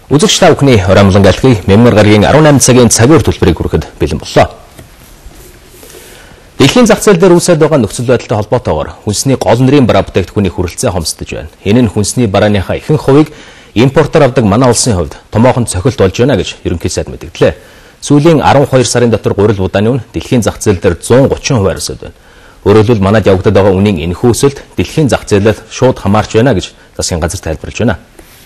Үзэгч та бүхний Орамлан галхи Мямар гарагийн 18 цагийн цагаар төлбөрийг хүрэхэд бэлэн боллоо. Дэлхийн зах зээл дээр үүсэж байгаа нөхцөл байдалтай холбоотойгоор хүнсний гол нэрийн бараа бүтээгдэхүүний хүрэлцээ хомсдож байна. Энэ нь хүнсний барааныхаа ихэнх хувийг импортоор авдаг манай улсын хувьд томоохон цохилт болж байна гэж ерөнхий сайд мэдгдлээ. Сүүлийн 12 сарын дотор гурил будааны үн дэлхийн зах зээл дээр 130% арьсаад байна. Өөрөөр хэлбэл манайд явагдаад байгаа үнийн энэхүү өсөлт дэлхийн зах зээлээс шууд хамаарч байна гэж засгийн газар тайлбарлаж байна.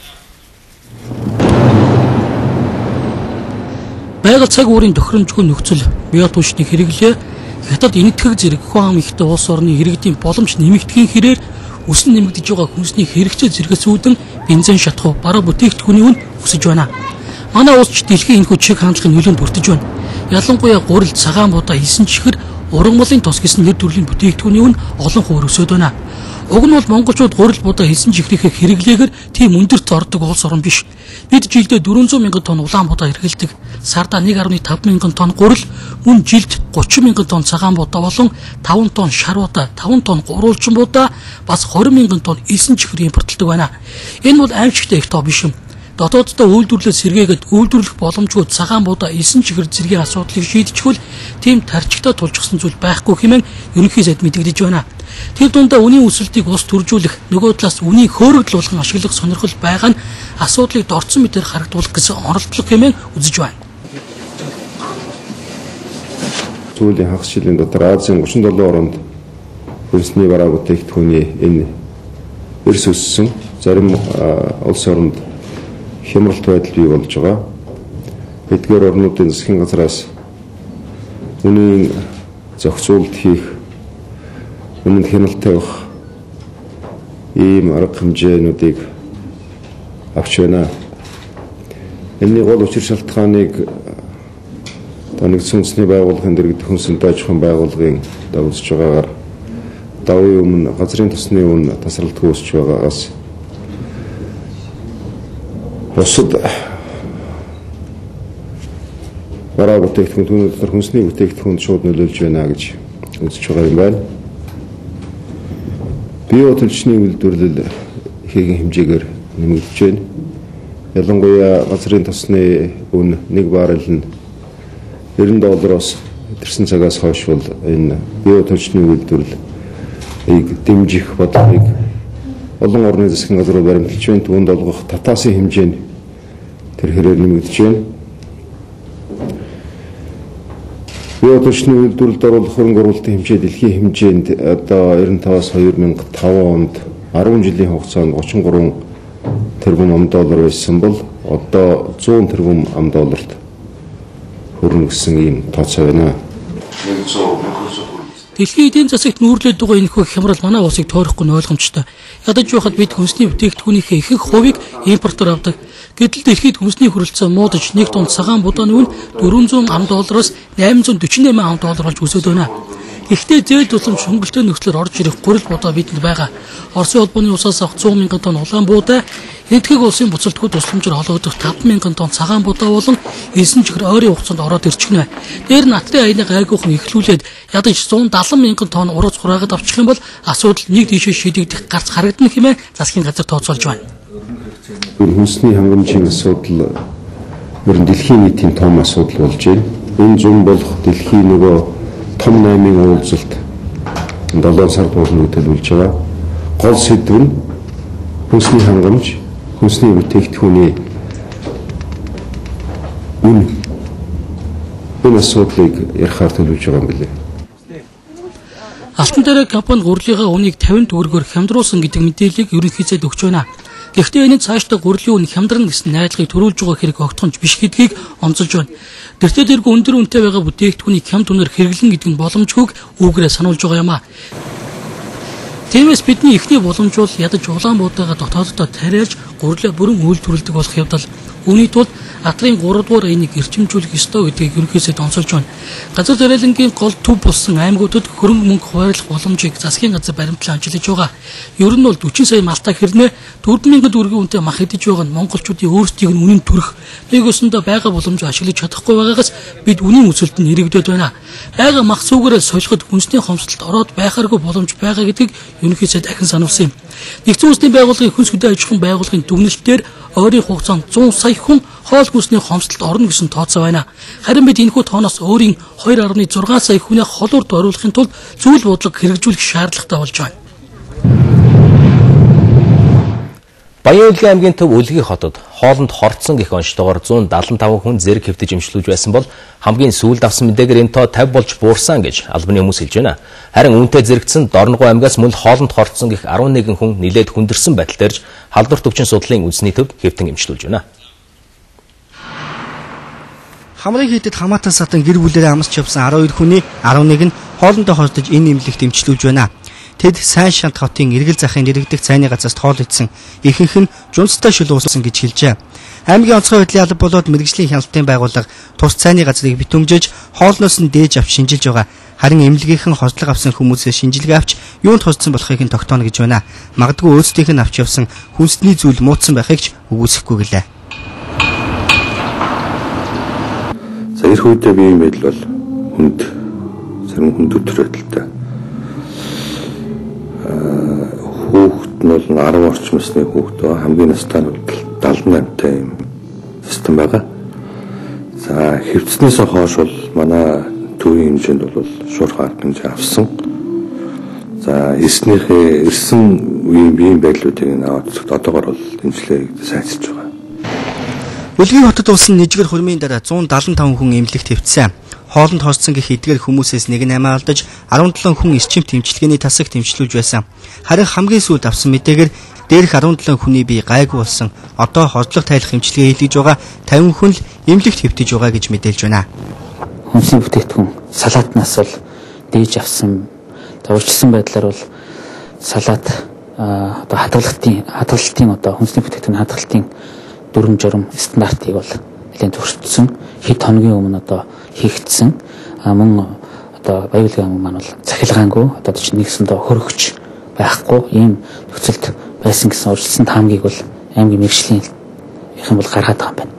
Байгаль цаг уурын тохиромжгүй нөхцөл, бие түвшний хэрэглээ, хятад энэтхэг зэрэг хүн ам ихтэй улс орны иргэдийн боломж нэмэгдэхийн хэрээр өсөн нэмэгдэж байгаа хүнсний хэрэгцээ зэрэгс үүдэн бензин шатхуу бараа бүтээгдэхүүний үн өсөж байна. Манай улс ч дэлхийн энэхүү чиг хандлагын нөлөөнд бүрдэж байна. Ялангуяа гурил, цагаан будаа, эсэн чихэр, ургамлын тос гэсэн нэр төрлийн бүтээгдэхүүний үн олон хувиар өсөд байна. Уг нь бол монголчууд гурил будаа, эсэн чихрийнхээ хэрэглээгээр тийм өндөрт ордог улс орн биш. Бид жилдээ 400 мянган тонн улаан будаа эргэлдэг. Сардаа 1.5 мянган тонн гурил, мөн жилд 30 мянган тонн цагаан будаа болон 5 тонн шар будаа, 5 тонн гурвуулчин будаа, бас 20 мянган тонн эсэн чихэр импортлдог байна. Энэ бол аимшигтай их тоо биш юм. Дотооддоо үйлдвэрлэлд сэргээгээд үйлдвэрлэх боломжгүй цагаан будаа, эсэн чихэр зэргийн асуудлыг шийдчихвэл тийм тарчигтай тулжсан зүйл байхгүй хэмээн ерөнхий сайд мэдэгдэж байна. Тэр дундаа үнийн өсөлтийг ус төржүүлэх, нөгөө талаас үнийн хөөрөгдөл болгон ашиглах сонирхол байгаа нь асуудлыг дорцсон мэтээр харагдуулах гэсэн оролдлого хэмээн үзэж байна. Сүүлийн хагас жилийн дотор Азийн 37 орнд хүнсний бараа бүтээгдэхүүний энэ эрс өссөн, зарим улс оронд хямралт байдал бий болж байгаа. Эдгээр орнуудын засгийн газраас үнийн зохицуулалт хийх, үнэнд хяналттай байх ийм арга хэмжээнүүдийг авч байна. Энэний гол учир шалтгааныг нэгдсэн үндэсний байгууллагын дэргэдэх хүнсэнтэй аж ахуйн байгууллагын давж байгаагаар давын өмнө газрын тосны үн тасралтгүй өсч байгаагаас бусад бараа бүтээгдэхүүн түүний дотор хүнсний бүтээгдэхүүнд шууд нөлөөлж байна гэж үзэж байгаа юм байна. Био төлчний үйлдвэрлэл ихээгийн хэмжээгээр нэмэгдэж байна. Ялангуяа газрын тосны үн 1 баррел нь $90 тэрсэн цагаас хойш бол энэ био төлчний үйлдвэрлэлийг дэмжих бодлогыг олон орны засгийн газрууд баримталж байна. Түүнд олгох татаасын хэмжээ нь тэр хэрээр нэмэгдэж байна. Био төлчний үйлдвэрлэлд оруулах хөрөнгө оруулалтын хэмжээ дэлхийн хэмжээнд одоо 95-аас 2005 онд 10 жилийн хугацаанд 33 тэрбум $. Байсан бол одоо 100 тэрбум $. Хүрнэ гэсэн ийм тооцоо байна. Дэлхийн эдийн засагт нүүрлээд байгаа энэхүү хямрал манай улсыг тойрохгүй нь ойлгомжтой. Ядаж байхад бид хүнсний бүтээгдэхүүнийхээ ихэнх хувийг импортоор авдаг. Гэтэл дэлхийд хүнсний хүрэлцээ муудаж 1 тонн цагаан будааны үн $400 $848 болж өсөд байна. Ихтэй зээл тусламж хөнгөлтэй нөхцлөөр орж ирэх гурил будаа бидэнд байгаа. Оросын холбооны усаас авах 100 мянган тонн улаан будаа, энэтхэг улсын буцалтгүй тусламжаар хологдох 5 мянган тонн цагаан будаа болон эсэн чихэр ойрын хугацаанд ороод ирчихнэ. Дээр натрийн аяны гайгүйхан эхлүүлээд ядаж 170 мянган тонн урууц хураагаад авчих юм бол асуудал нэг тийшээ шийдэгдэх гарц харагдана хэмээн засгийн газар тооцоолж байна. Хүнсний хангамжийн асуудал мөрөн дэлхийн нийтийн том асуудал болж байна. Энэ зүүн болох дэлхийн нөгөө том 8-ын уулзалт 7 сард болно төлөвлөж байгаа. Гол сэдв нь хүнсний хангамж, хүнсний бүтээгдэхүүний үн. Энэ асуудлыг ярихаар төлөвлөж байгаа юм билээ. Алтан дээрээ компани гурилынхаа үнийг 50 төгрөгөөр хямдруулсан гэдэг мэдээллийг ерөнхий сайд өгч байна. Гэхдээ энэ цаашдаа гурилын үн хямдран гэсэн найдлагыг төрүүлж байгаа хэрэг огтхонч биш гэдгийг онцолж байна. Тэртээ дэрг өндөр үнэтэй байгаа бүтээгдэхүүнийг хямд үнээр хэрэглэн гэдэг нь боломжгүйг үүгээрээ сануулж байгаа юм а. Тиймээс бидний эхний боломж бол ядаж улаан будаагаа дотооддоо тариалж гурилаа бүрэн үйлдвэрлэдэг болох явдал. Үүний тулд Атрын 3 дугаар энийг эрчимжүүлэх ёстой гэдгийг ерөнхийдөө онцолж байна. Газар тариалангийн гол төв болсон аймагуудад хөрөнгө мөнгө хуваарлах боломжийг засгийн газар баримтлан ажиллаж байгаа. Ер нь бол 40 сая малтай хэрнээ 4,000 төгрөгийн үнэтэй мах идэж байгаа нь монголчуудын өөрсдийг нь үнэн төрөх нэг өсөндөө байгаа боломжийг ашиглаж чадахгүй байгаагаас бид үнийн өсөлтөнд нэрэгдээд байна. Бага мах сүүгээрээ солиход хүнсний хомсдолд ороод байхааргүй боломж байгаа гэдгийг ерөнхийдөө дахин сануулсан юм. Нэгдсэн улсын байгууллагын хүнс хөдөө аж ахуйн байгууллагын дүгнэлтээр ойрын хугацаанд 100 сая хүн хоол хүнсний хомсдолд орно гэсэн тооцоо байна. Харин бид энэхүү тооноос өөрийн 2.6 сая хүнээ холуурд оруулахын тулд зүйл бодлого хэрэгжүүлэх шаардлагатай болж байна. Баян-Улгийн аймгийн төв Үлгийн хотод хоолнд хорцсон гэх онцлогоор 175 хүн зэрэг хэвтэж эмчлүүлж байсан бол хамгийн сүүлд авсан мэдээгээр энэ тоо 50 болж буурсан гэж албаны хүмүүс хэлж байна. Харин үүнтэй зэрэгцсэн Дорногов аймгаас мөн хоолнд хорцсон гэх 11 хүн нилээд хүндэрсэн байдал төрж халдвар төвчин судлалын үндэсний төвд хэвтэн эмчлүүлж байна. Хамрын хийдэд хамаатан садан гэр бүлээрээ амсч явсан 12 хүний 11 нь хоолндоо хордож энэ эмнэлэгт эмчлүүлж байна. Тэд сайн шант хотын эргэл захын нэрэгдэх цайны газраас хоол идсэн ихэнх нь жунцтай шүлгуусан гэж хэлжээ. Аймгийн онцгой байдлын алба болоод мэрэгжлийн хяналтын байгууллага тус цайны газрыг битүүмжиж хоолноос нь дээж авч шинжилж байгаа. Харин эмнэлгийнхэн хослог авсан хүмүүсээс шинжилгээ авч юунд хоцсон болохыг нь тогтооно гэж байна. Магадгүй өөрсдийнх нь авч явсан хүнсний зүйл муудсан байхыг ч үгүйсэхгүй гэлээ. За эх үедээ би юм байдал бол хүнд зарим хүн төтөр байдалтай. Хүүхэд нь бол 10 орчим насны хүүхэд байгаа. Хамгийн настай нь 78-тай юм систем байгаа. За хэвцснээс хойш бол манай төвийн хэмжээнд бол шуурхай арга хэмжээ авсан. За ирсэн үеийн биеийн байдлуудыг аваад одоогор бол дэмжлэг сайжирч байгаа. Үлгийн хотод улсын нэжгэр хурмын дараа 175 хүн эмнэлэгт хэвтсэн. Хоолнд хорцсон гэх эдгээр хүмүүсээс нэг нь амиа алдаж 17 хүн эрчим тэмчилгээний тасаг тэмчлүүлж байсан. Харин хамгийн сүүлд авсан мэдээгээр дээрх 17 хүний бие гайгүй болсон. Одоо хордлого тайлах эмчилгээ хийлгэж байгаа 50 хүн л эмнэлэгт хэвтэж байгаа гэж мэдээлж байна. Хүнсний бүтээгдэхүүн салаатнаас бол дээж авсан урьдчилсан байдлаар бол салаат одоо хадгалтын одоо хүнсний бүтээгдэхүүн хадгалтын дүрм журм стандартыг бол нэлээд зөрчилсөн. Хэд хоногийн өмнө одоо хийгдсэн. Мөн одоо Баян-Улгийн аймаг маань бол цахилгаангүй одоо ч нэгсэндээ хөрөгч байхгүй ийм нөхцөлд байсан гэсэн урьдчилсан таамгийг бол аймгийн мэргэжлийн их юм бол гаргаад байгаа юм байна.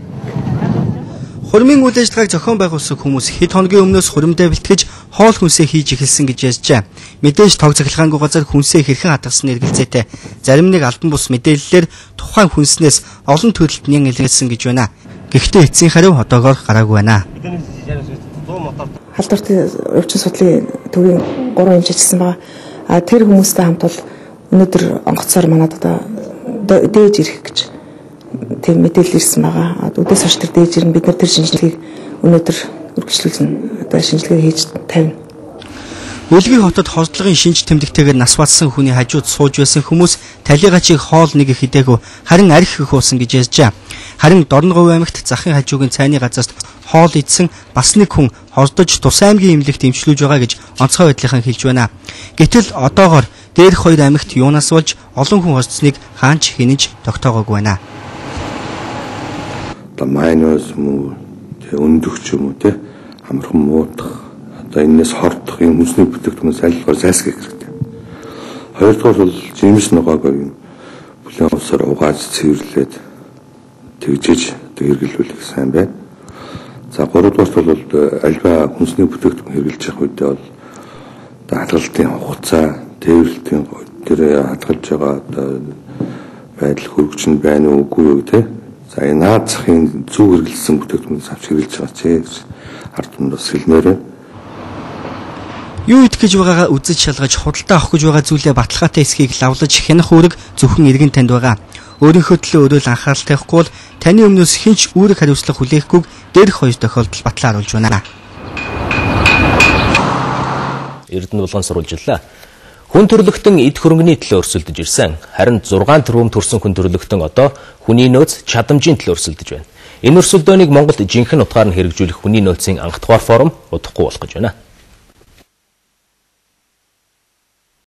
Хурмын үйл ажиллагааг зохион байгуулсан хүмүүс хэд хоногийн өмнөөс хуримдаа бэлтгэж хоол хүнсээ хийж эхэлсэн гэж ярьжээ. Мэдээж тог цахилгаангүй газар хүнсээ хэрхэн хадгалсан эргэлзээтэй. Зарим нэг албан бус мэдээллээр тухайн хүнснээс олон төрөлд нян илэрсэн гэж байна. Гэхдээ эцсийн хариу одоогоор гараагүй байна. Халдвартын өвчин судлалын төвийн 3 эмчилсэн байгаа. Тэр хүмүүстэй хамт бол өнөөдөр онгоцоор манад одоо дээж ирэх гэж тийм мэдээлэл ирсэн байгаа. Өдөөс хойш тэр дээж ирнэ бид нар тэр шинжилгээг өнөөдөр үргэлжлүүлсэн одоо шинжилгээ хийж тавина. Үлгийн хотод хордлогын шинж тэмдэгтэйгээр нас барсан хүний хажууд сууж байсан хүмүүс талигачийг хоол нэг хидээгүй харин арх их уусан гэж ярьжээ. Харин Дорногов аймагт захын хажуугийн цайны газраас хоол идсэн бас нэг хүн хордож тус аймгийн эмнэлэгт эмчлүүлж байгаа гэж онцгой байдлынхан хэлж байна. Гэтэл одоогоор дээрх хоёр аймагт юунаас болж олон хүн хордсныг хаанч хинэж тогтоогоогүй байна. Майнос муу өндөгч юм уу те амархан муудах одоо энэс хордох юм хүнсний бүтээгдэхүүнээс айлгоор зайлсхийх хэрэгтэй. Хоёрдугаар бол жимс ногоог юм бүлээн усаар угааж цэвэрлээд тэгжиж одоо хэрэглүүлэх сайн байна. За гуравдугаарт бол альва хүнсний бүтээгдэхүүн хэрэглэж явах үедээ бол одоо хадгалтын хугацаа, тээвэрлэлтийн тэр хадгалж байгаа одоо байдал хөргөчн байна уу үгүй юу те. За энэ наад захын зөв хэрэглэсэн бүтээгдэхүүнээс авч хэрэглэж байгаа ч ард нь бас хэлмээр байна. Юу идэх гэж байгаагаа үзэж шалгаж худалдаа авах гэж байгаа зүйлээ баталгаатай эсхийг лавлаж хянах үүрэг зөвхөн иргэн танд байгаа. Өөрийнхөө төлөө өөрөө л анхаарал тавихгүй бол таны өмнөөс хинч үүрэг хариуцлага хүлээхгүйг дээрх хоёр тохиолдолд батлан харуулж байна. Эрдэнэ булган сурвалжлаа. Хүн төрлөختөн эд хөрөнгөний төлөө өрсөлдөж ирсэн. Харин 6 тэрбум төрсэн хүн төрлөختөн одоо хүний нөөц чадамжийн төлөө өрсөлдөж байна. Энэ өрсөлдөөнийг Монголд жинхэнэ утгаар нь хэрэгжүүлэх хүний нөөцийн анхдугаар форум удахгүй болох гэж байна.